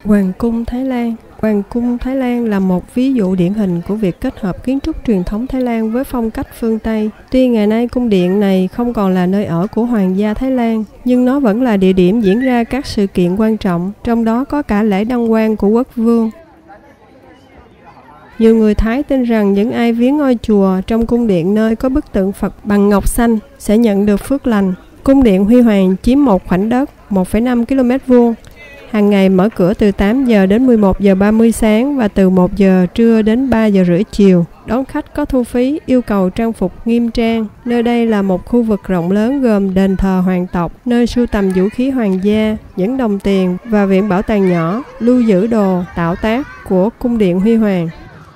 Hoàng cung Thái Lan. Hoàng cung Thái Lan là một ví dụ điển hình của việc kết hợp kiến trúc truyền thống Thái Lan với phong cách phương Tây. Tuy ngày nay cung điện này không còn là nơi ở của hoàng gia Thái Lan, nhưng nó vẫn là địa điểm diễn ra các sự kiện quan trọng, trong đó có cả lễ đăng quang của quốc vương. Nhiều người Thái tin rằng những ai viếng ngôi chùa trong cung điện nơi có bức tượng Phật bằng ngọc xanh sẽ nhận được phước lành. Cung điện Huy Hoàng chiếm một khoảnh đất 1,5 km². Hàng ngày mở cửa từ 8 giờ đến 11 giờ 30 sáng và từ 1 giờ trưa đến 3 giờ rưỡi chiều. Đón khách có thu phí, yêu cầu trang phục nghiêm trang. Nơi đây là một khu vực rộng lớn gồm đền thờ hoàng tộc, nơi sưu tầm vũ khí hoàng gia, những đồng tiền và viện bảo tàng nhỏ, lưu giữ đồ, tạo tác của cung điện Huy Hoàng.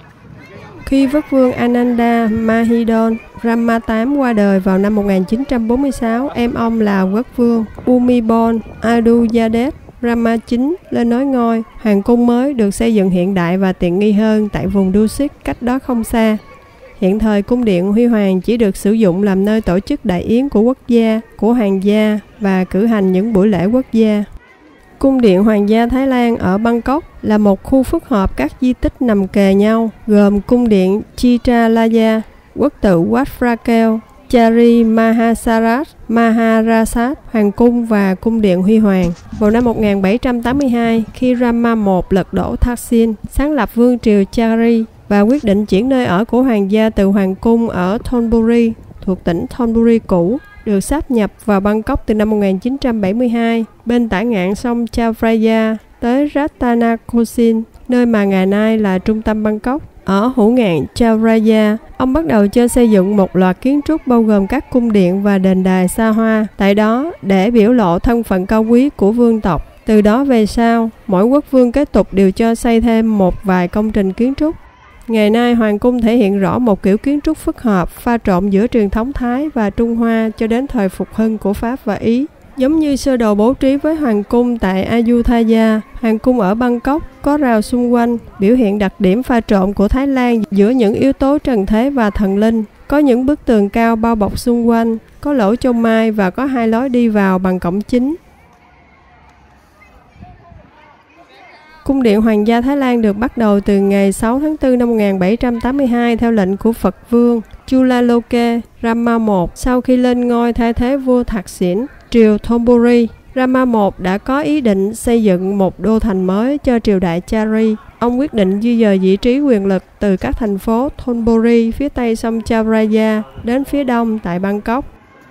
Khi quốc vương Ananda Mahidol Rama VIII qua đời vào năm 1946, em ông là quốc vương Bhumibol Adulyadej Rama IX lên nối ngôi. Hoàng cung mới được xây dựng hiện đại và tiện nghi hơn tại vùng Dusit cách đó không xa. Hiện thời cung điện Huy Hoàng chỉ được sử dụng làm nơi tổ chức đại yến của quốc gia, của hoàng gia và cử hành những buổi lễ quốc gia. Cung điện Hoàng gia Thái Lan ở Bangkok là một khu phức hợp các di tích nằm kề nhau, gồm cung điện Chitralaya, quốc tự Wat Phra Keo, Chari Mahasaraj, Maharasat, Hoàng cung và cung điện Huy Hoàng. Vào năm 1782, khi Rama I lật đổ Thaksin, sáng lập vương triều Chari và quyết định chuyển nơi ở của hoàng gia từ hoàng cung ở Thonburi, thuộc tỉnh Thonburi cũ, được sáp nhập vào Bangkok từ năm 1972, bên tả ngạn sông Chao Phraya tới Ratanakosin, nơi mà ngày nay là trung tâm Bangkok. Ở hữu ngạn Chao Phraya, ông bắt đầu cho xây dựng một loạt kiến trúc bao gồm các cung điện và đền đài xa hoa tại đó để biểu lộ thân phận cao quý của vương tộc. Từ đó về sau, mỗi quốc vương kế tục đều cho xây thêm một vài công trình kiến trúc. Ngày nay, hoàng cung thể hiện rõ một kiểu kiến trúc phức hợp, pha trộn giữa truyền thống Thái và Trung Hoa cho đến thời phục hưng của Pháp và Ý. Giống như sơ đồ bố trí với hoàng cung tại Ayutthaya, hoàng cung ở Bangkok có rào xung quanh, biểu hiện đặc điểm pha trộn của Thái Lan giữa những yếu tố trần thế và thần linh. Có những bức tường cao bao bọc xung quanh, có lỗ chông mai và có hai lối đi vào bằng cổng chính. Cung điện Hoàng gia Thái Lan được bắt đầu từ ngày 6 tháng 4 năm 1782 theo lệnh của Phật vương Chulalongkorn Rama I. Sau khi lên ngôi thay thế vua Thaksin, triều Thonburi, Rama I đã có ý định xây dựng một đô thành mới cho triều đại Chari. Ông quyết định di dời vị trí quyền lực từ các thành phố Thonburi phía tây sông Chao Phraya đến phía đông tại Bangkok.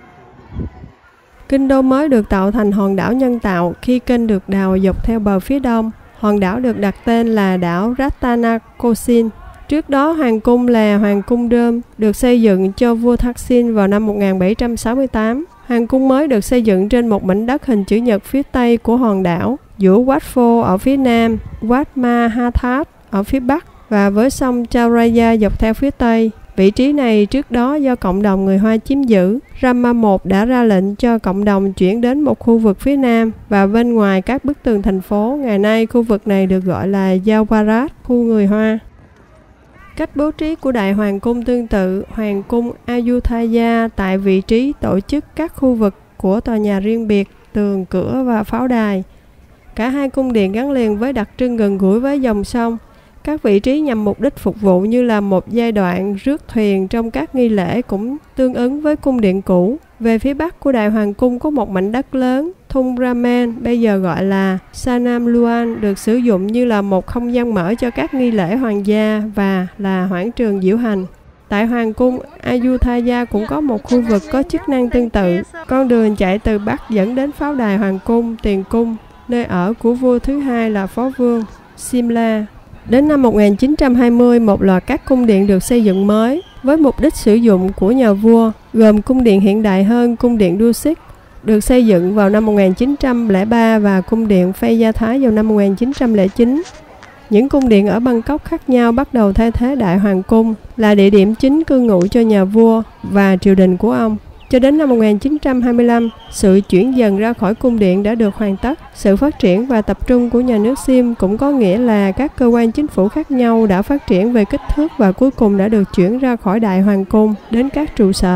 Kinh đô mới được tạo thành hòn đảo nhân tạo khi kênh được đào dọc theo bờ phía đông. Hòn đảo được đặt tên là đảo Ratanakosin. Trước đó, hoàng cung là Hoàng cung Dơm được xây dựng cho vua Thaksin vào năm 1768. Hoàng cung mới được xây dựng trên một mảnh đất hình chữ nhật phía tây của hòn đảo, giữa Wat Phô ở phía nam, Wat Mahathat ở phía bắc và với sông Chao Phraya dọc theo phía tây. Vị trí này trước đó do cộng đồng người Hoa chiếm giữ. Rama I đã ra lệnh cho cộng đồng chuyển đến một khu vực phía nam và bên ngoài các bức tường thành phố. Ngày nay khu vực này được gọi là Yawarat, khu người Hoa. Cách bố trí của Đại Hoàng cung tương tự Hoàng cung Ayutthaya tại vị trí tổ chức các khu vực của tòa nhà riêng biệt, tường, cửa và pháo đài. Cả hai cung điện gắn liền với đặc trưng gần gũi với dòng sông. Các vị trí nhằm mục đích phục vụ như là một giai đoạn rước thuyền trong các nghi lễ cũng tương ứng với cung điện cũ. Về phía bắc của Đại Hoàng cung có một mảnh đất lớn, Thung Raman, bây giờ gọi là Sanam Luang, được sử dụng như là một không gian mở cho các nghi lễ hoàng gia và là hoảng trường diễu hành. Tại Hoàng cung Ayutthaya cũng có một khu vực có chức năng tương tự. Con đường chạy từ bắc dẫn đến pháo đài Hoàng cung, Tiền cung, nơi ở của vua thứ hai là Phó vương Simla. Đến năm 1920, một loạt các cung điện được xây dựng mới với mục đích sử dụng của nhà vua, gồm cung điện hiện đại hơn cung điện Dusit, được xây dựng vào năm 1903 và cung điện Phây Gia Thái vào năm 1909. Những cung điện ở Bangkok khác nhau bắt đầu thay thế Đại Hoàng cung là địa điểm chính cư ngụ cho nhà vua và triều đình của ông. Cho đến năm 1925, sự chuyển dần ra khỏi cung điện đã được hoàn tất. Sự phát triển và tập trung của nhà nước Sim cũng có nghĩa là các cơ quan chính phủ khác nhau đã phát triển về kích thước và cuối cùng đã được chuyển ra khỏi Đại Hoàng cung đến các trụ sở.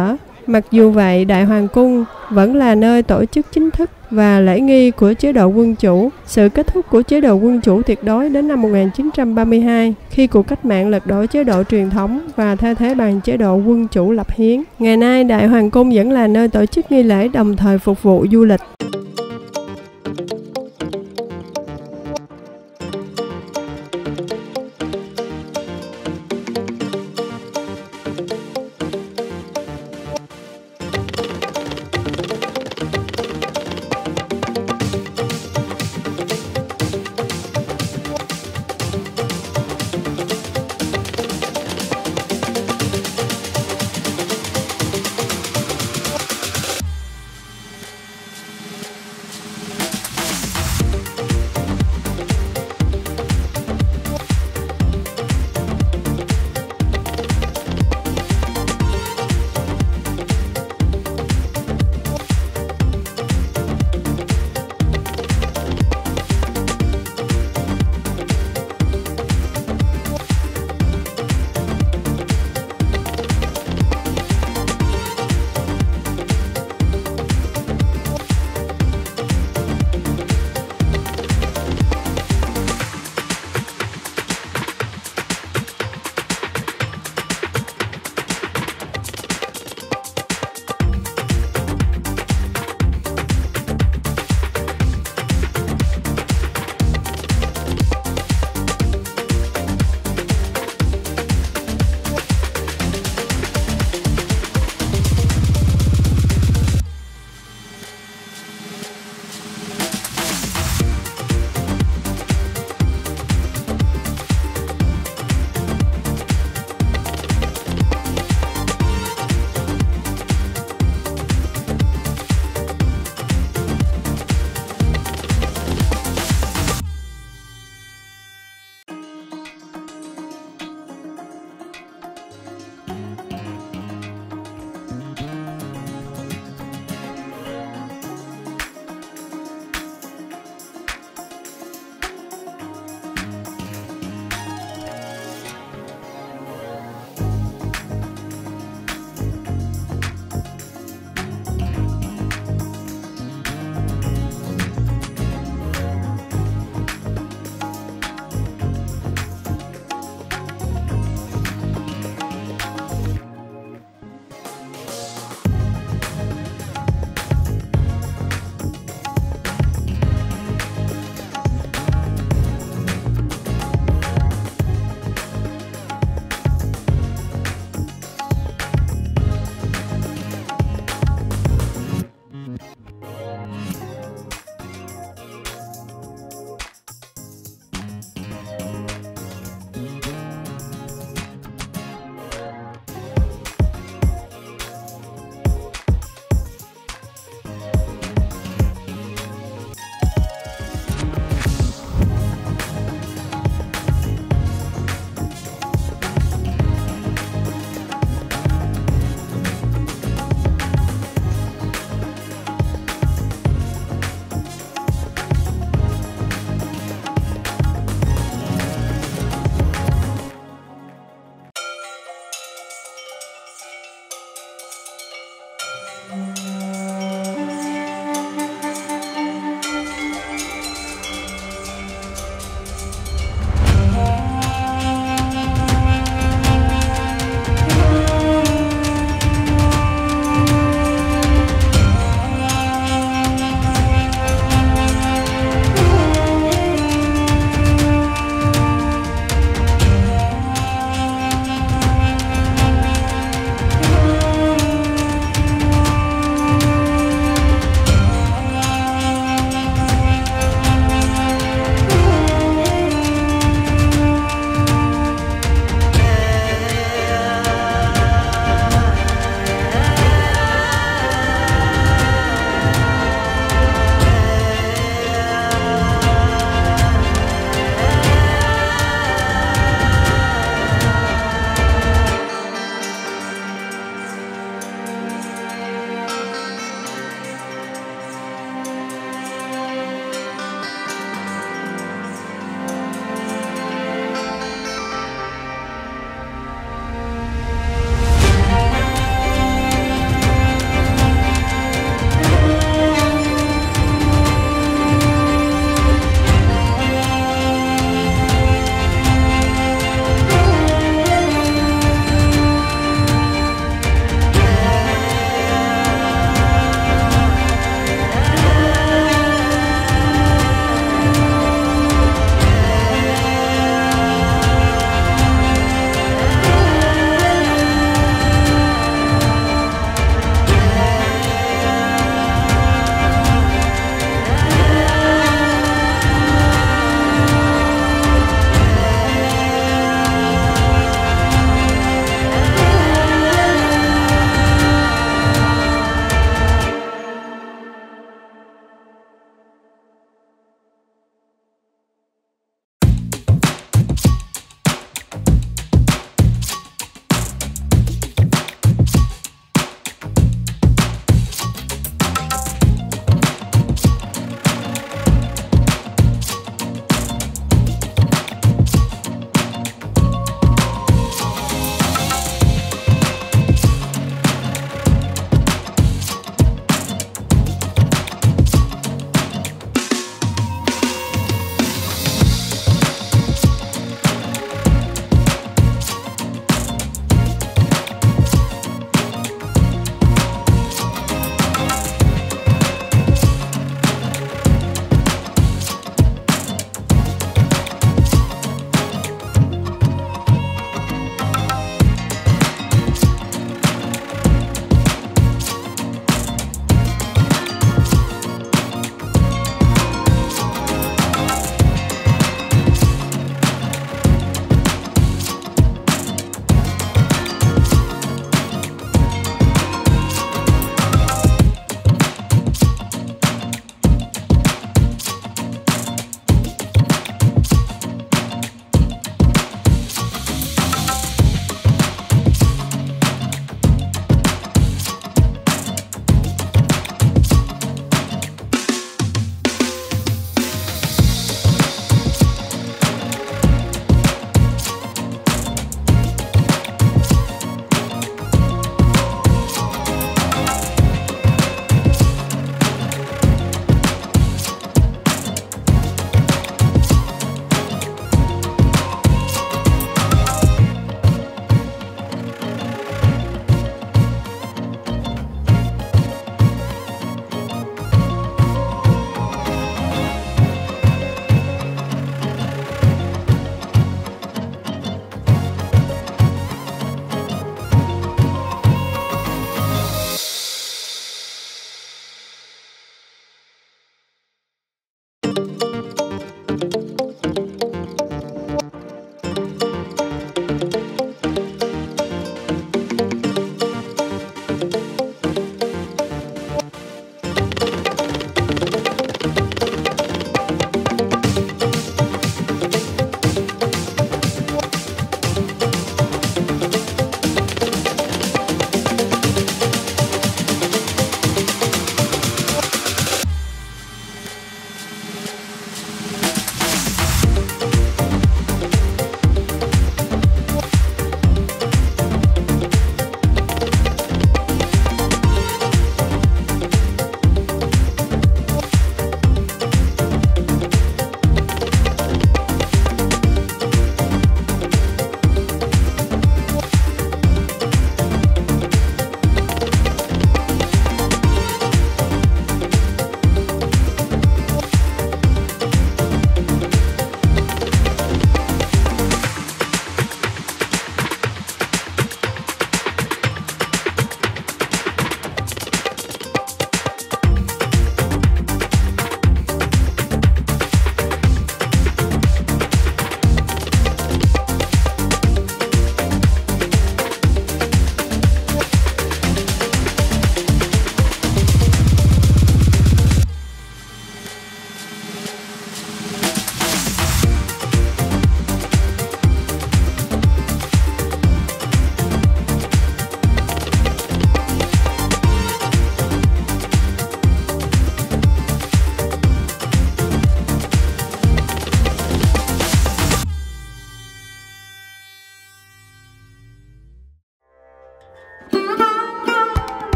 Mặc dù vậy, Đại Hoàng cung vẫn là nơi tổ chức chính thức và lễ nghi của chế độ quân chủ. Sự kết thúc của chế độ quân chủ tuyệt đối đến năm 1932, khi cuộc cách mạng lật đổ chế độ truyền thống và thay thế bằng chế độ quân chủ lập hiến. Ngày nay, Đại Hoàng cung vẫn là nơi tổ chức nghi lễ đồng thời phục vụ du lịch.